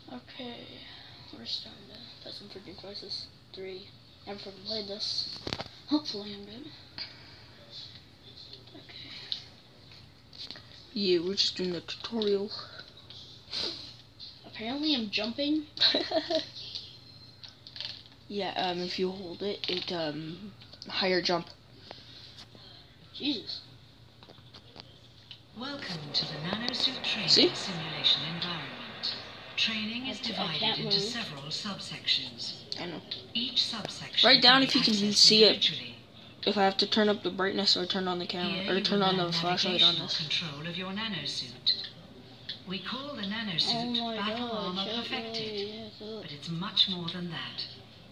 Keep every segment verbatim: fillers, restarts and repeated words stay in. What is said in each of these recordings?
Okay, we're starting to play some Freaking Crisis three. Never fucking played this. Hopefully I'm good. Okay. Yeah, we're just doing the tutorial. Apparently I'm jumping. Yeah, um, if you hold it, it, um, higher jump. Jesus. Welcome to the Nanosuit Training See? Simulation environment. Training is divided into several subsections. I know. Each subsection Write down can if be you can accessed see it. individually. If I have to turn up the brightness or turn on the camera, Here or you turn will on the learn flashlight on navigational this. control of your nanosuit. We call the Oh nanosuit my Battle god. Armor shut Perfected, me, yes, uh. but it's much more than that.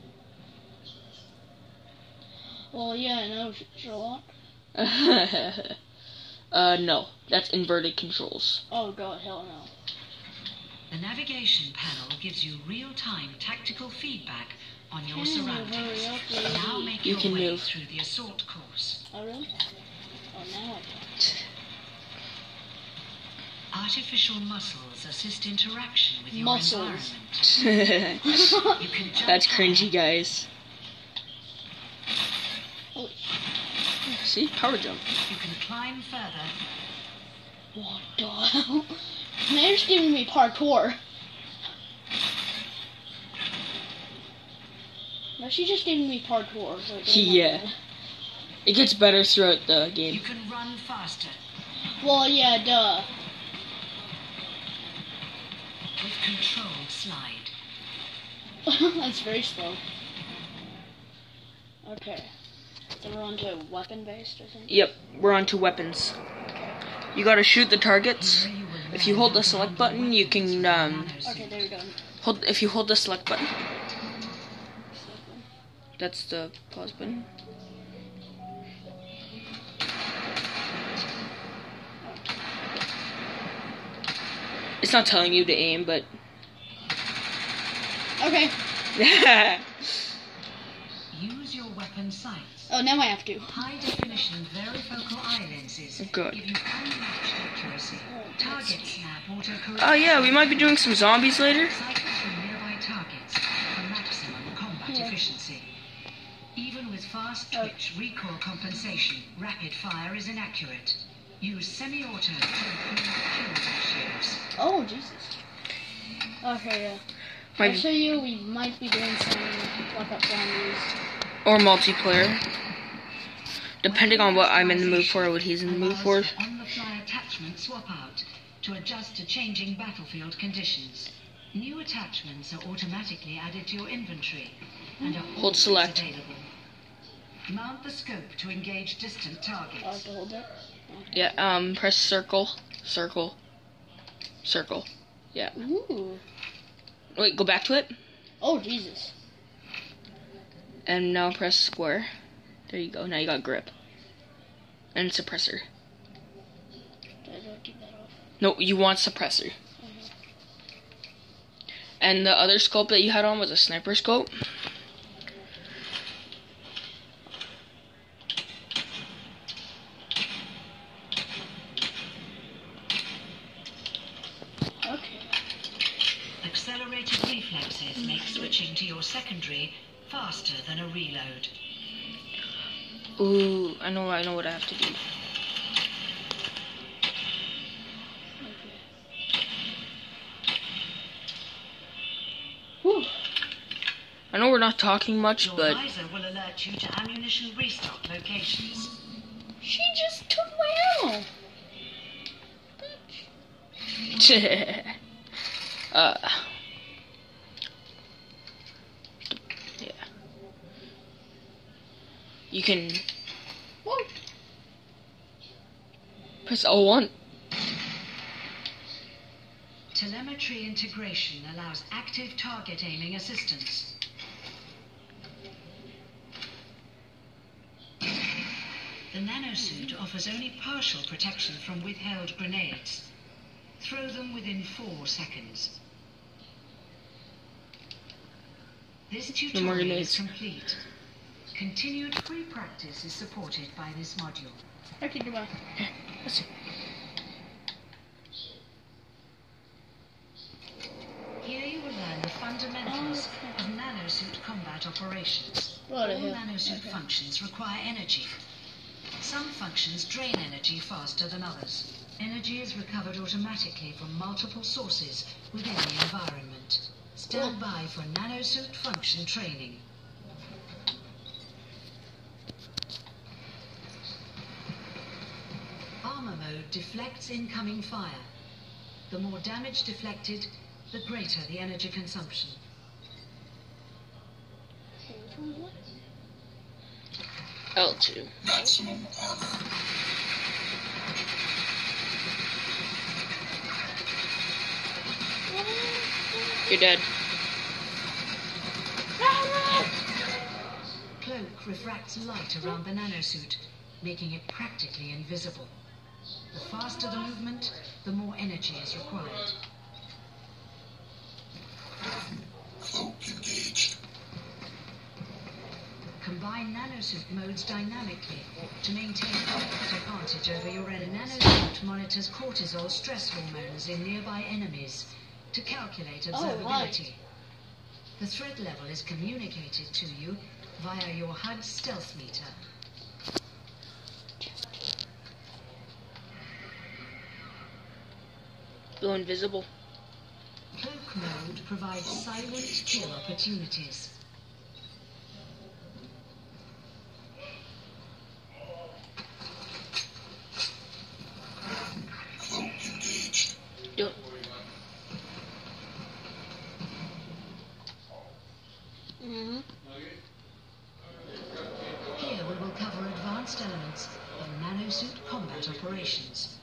Well, yeah, I know, Sherlock. uh, no. That's inverted controls. Oh god, hell no. The navigation panel gives you real-time tactical feedback on your Can you surroundings. hurry up, please? Now make You your can way move. through the assault course. Oh really? Oh, now I can. Artificial muscles assist interaction with your Muscles. environment. You can jump That's higher. cringy, guys. Holy See? Power jump. You can climb further. What the hell? They're just giving me parkour. No, she's just giving me parkour. So it doesn't Yeah. matter. It gets better throughout the You game. can run faster Well, yeah, duh. with controlled slide. That's very slow. Okay. So we're on to weapon based, I think. Yep, we're on to weapons. You gotta shoot the targets. Here you will If you learn hold how the to select handle button, you weapons can, with your um, nanosuit. Okay, there we go. Hold. If you hold the select button, that's the pause button. It's not telling you to aim, but Okay. Use your weapon sights. Oh, now I have to. High definition varifocal eye lenses Good. give you unmatched accuracy. Target snap autocorrect. Oh yeah, we might be doing some zombies later. Cycle through nearby targets for maximum combat Yeah. efficiency. Even with fast twitch recoil compensation, rapid fire is inaccurate. Use semi-auto to improve kill ratios. Oh, Jesus. Okay, yeah. Might I be- show you we might be doing some Black Ops zombies. Or multiplayer, depending on what I'm in the mood for or what he's in the mood for. Allows on-the-fly attachment swap out to adjust to changing battlefield conditions. New attachments are automatically added to your inventory and are Hold always select. available. Mount the scope to engage distant I have targets. to hold that. Yeah. Um. Press circle, circle, circle. Yeah. Ooh. Wait. Go back to it, Oh, Jesus. and now press square. There you go. Now you got grip. And suppressor. Did I not keep that off? No, you want suppressor. And the other scope that you had on was a sniper scope. Okay. Accelerated reflexes make switching to your secondary faster than a reload. Ooh, I know. I know what I have to do. Whew. I know we're not talking much, Your but visor will alert you to ammunition restock locations. She just took my ammo. uh, yeah. You can Whoa. press O one. Telemetry integration allows active target aiming assistance. The nanosuit offers only partial protection from withheld grenades. Throw them within four seconds. This No more tutorial is grenades. complete. Continued free practice is supported by this module. Okay, goodbye. Let's see. Here you will operations. What All the hell? nanosuit Okay. functions require energy. Some functions drain energy faster than others. Energy is recovered automatically from multiple sources within the environment. Stand by for nanosuit function training. Armor mode deflects incoming fire. The more damage deflected, the greater the energy consumption. L two. Maximum armor. You're dead. Cloak refracts light around the nanosuit, making it practically invisible. The faster the movement, the more energy is required. Cloak engaged. Combine nanosuit modes dynamically to maintain combat advantage over your enemy. Nanosuit monitors cortisol stress hormones in nearby enemies to calculate Oh, observability. right. The threat level is communicated to you via your H U D stealth meter. Go invisible. Cloak mode provides silent kill opportunities. Cloak engaged. Don't. Mm-hmm. Here we will cover advanced elements of nanosuit combat operations.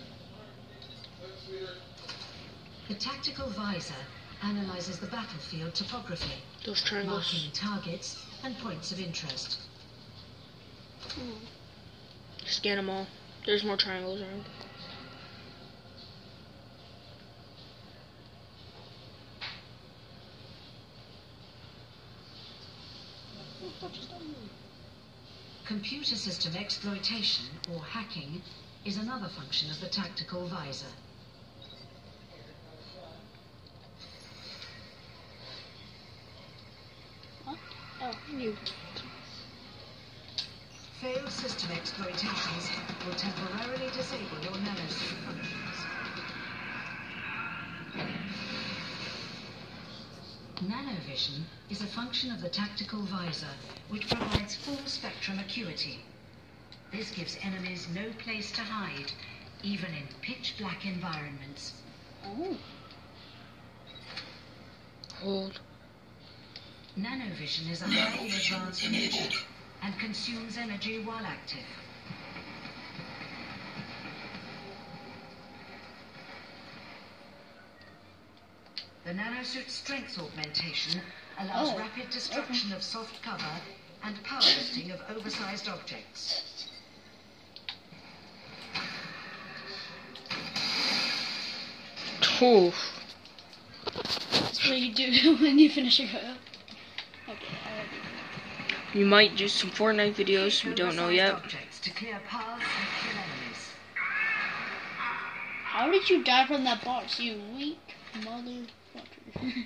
The tactical visor analyzes the battlefield topography, Those triangles. marking targets and points of interest. Scan them all. There's more triangles around. Computer system exploitation, or hacking, is another function of the tactical visor. What? Oh, you. Failed system exploitations will temporarily disable your nanosuit functions. Nanovision is a function of the tactical visor which provides full spectrum acuity. This gives enemies no place to hide, even in pitch black environments. Oh. Hold. Nanovision is a highly Nanovision advanced enabled. feature and consumes energy while active. The nanosuit strength augmentation allows Oh, rapid destruction of soft cover and powerlifting of oversized objects. Oof. That's what you do when you finish your go. Okay, alright. You might do some Fortnite videos. We don't know Oversized yet. Objects to clear paths and kill enemies. How did you die from that box, you weak motherfucker?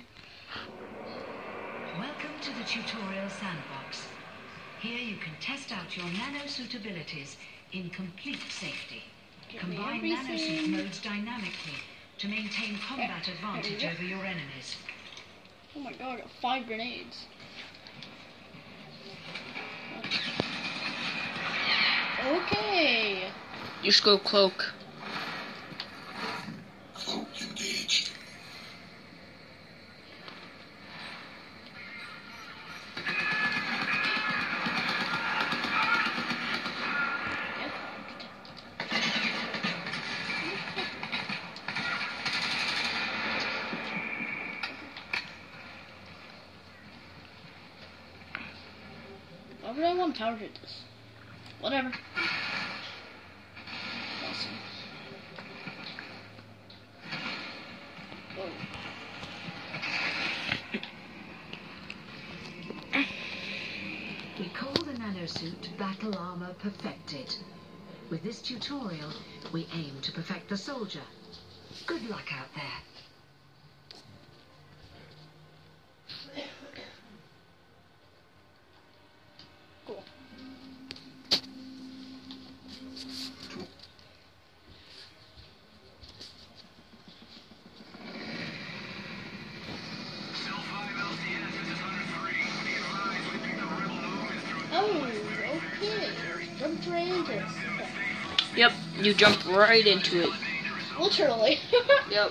Welcome to the tutorial sandbox. Here you can test out your nanosuit abilities in complete safety. Give me Combine nanosuit everything. modes dynamically to maintain combat advantage go. over your enemies. Oh my god, I got five grenades. Okay. You should go cloak. Cloak engaged. Why would I want power hit this? Whatever. Awesome. Whoa. We call the nanosuit Battle Armor Perfected. With this tutorial, we aim to perfect the soldier. Good luck out there. You jumped right into it. Literally. Yep.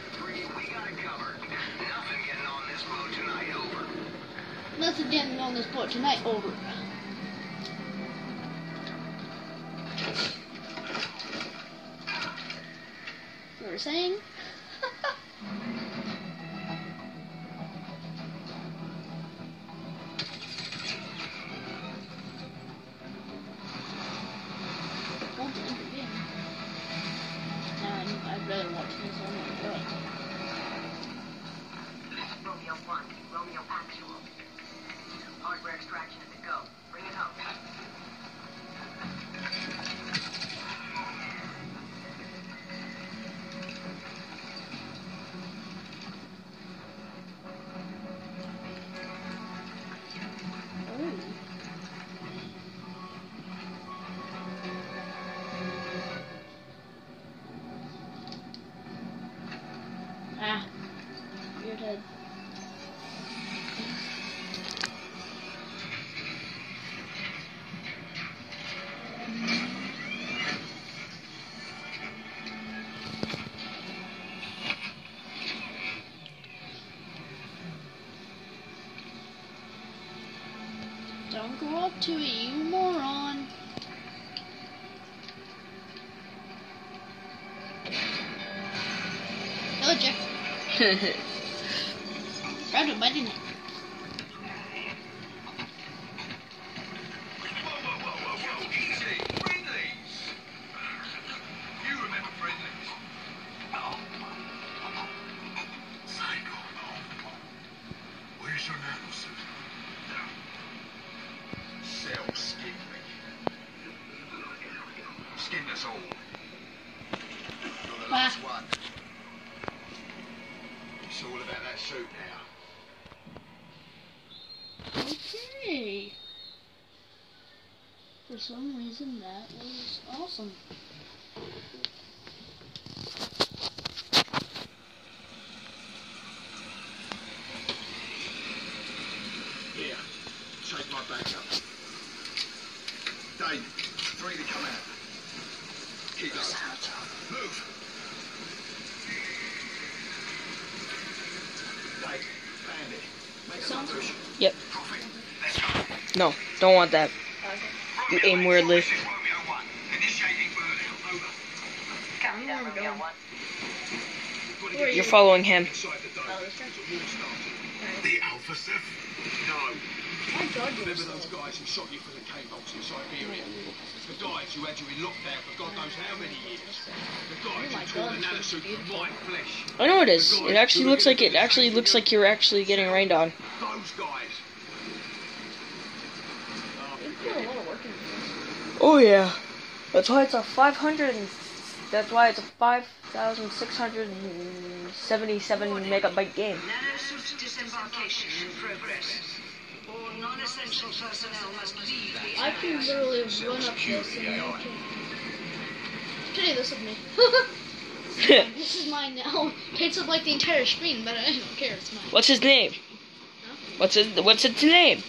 Nothing getting on this boat tonight. Over. You were saying? Want to intervene? Nah, I'd rather watch this one than that. Romeo one, Romeo actual. Hardware extraction is a go. Bring it home. Ah, you're dead. Don't go up to it, you moron. Hello, Jeff. Proud of my dinner. Whoa, whoa, whoa, whoa, whoa, easy. Friendlies. You remember friendlies? Oh. Psycho. Where's your nanosuit? Cell skin me. Skin us all. You're the last Ah. one. It's all about that suit now. Okay. For some reason, that was awesome. Here, take my back up. Dave, three to come out. Keep up. Move. Dave, bandit. Make some Sounds push. Yep. Profit. Let's go. No, don't want that. You aim weirdly. This is Romeo one. Initiating burnout. Over. Copy that, Romeo one. Gotta Where are get You're following him. inside the dome. Oh, this guy? It's a war started. The Alpha Ceph? No. My God, you're Remember those so- guys who shot you from the K-box in Siberia? The guys who had you in lockdown for God knows how many years. The guys Oh my who tore God, the it's so nanosuit from my flesh. I know it is. It actually looks like it actually looks like you're actually getting rained on. Those guys. You put a lot of work into this. Oh yeah. That's why it's a five hundred. And, that's why it's a five thousand six hundred seventy-seven megabyte game. Nanosuit disembarkation in progress. All non-essential personnel must leave the I can area. literally run up this and I can... Today, this is me. This is mine now. Takes up like the entire screen, but I don't care, it's mine. What's his name? Huh? What's his What's its name?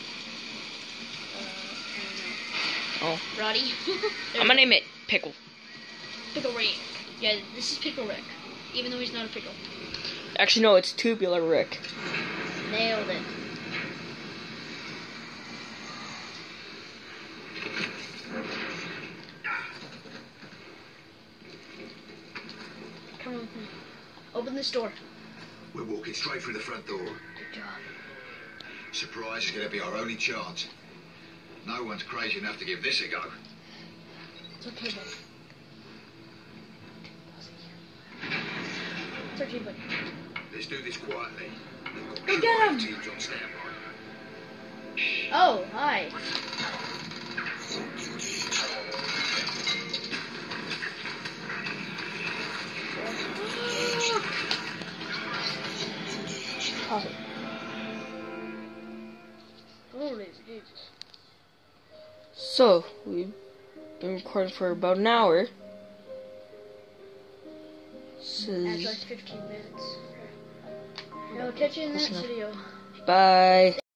Uh, I Oh, don't know. Roddy. I'm gonna name it Pickle. Pickle Rick. Yeah, this is Pickle Rick. Even though he's not a pickle. Actually, no, it's Tubular Rick. Nailed it. Come on with me. Open this door. We're walking straight through the front door. Good job. Surprise is going to be our only chance. No one's crazy enough to give this a go. It's okay, buddy. It's okay, buddy. Let's do this quietly. We've got Go get him! teams on standby. Oh, hi. Awesome. Holy Jesus. So we've been recording for about an hour. This That's is like fifteen minutes. Okay. I'll catch you in the Close next enough. video. bye.